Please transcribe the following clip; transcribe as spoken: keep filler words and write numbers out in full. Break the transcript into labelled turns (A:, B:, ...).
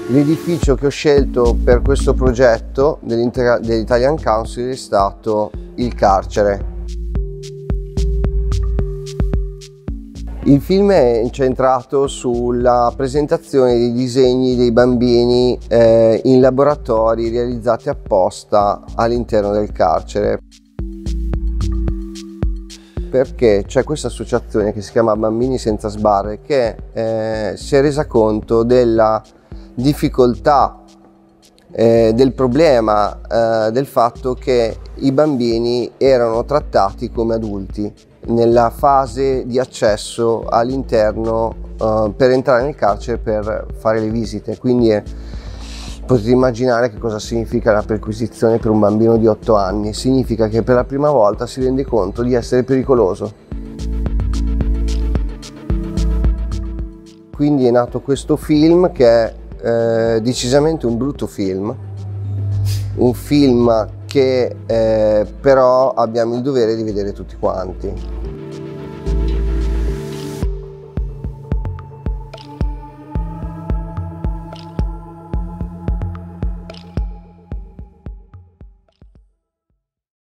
A: L'edificio che ho scelto per questo progetto dell'Italian Council è stato il carcere. Il film è incentrato sulla presentazione dei disegni dei bambini eh, in laboratori realizzati apposta all'interno del carcere. Perché c'è questa associazione che si chiama Bambini Senza Sbarre che eh, si è resa conto della difficoltà, eh, del problema, eh, del fatto che i bambini erano trattati come adulti nella fase di accesso all'interno eh, per entrare nel carcere per fare le visite. Quindi eh, potete immaginare che cosa significa la perquisizione per un bambino di otto anni. Significa che per la prima volta si rende conto di essere pericoloso. Quindi è nato questo film che è eh, decisamente un brutto film, un film che eh, però abbiamo il dovere di vedere tutti quanti.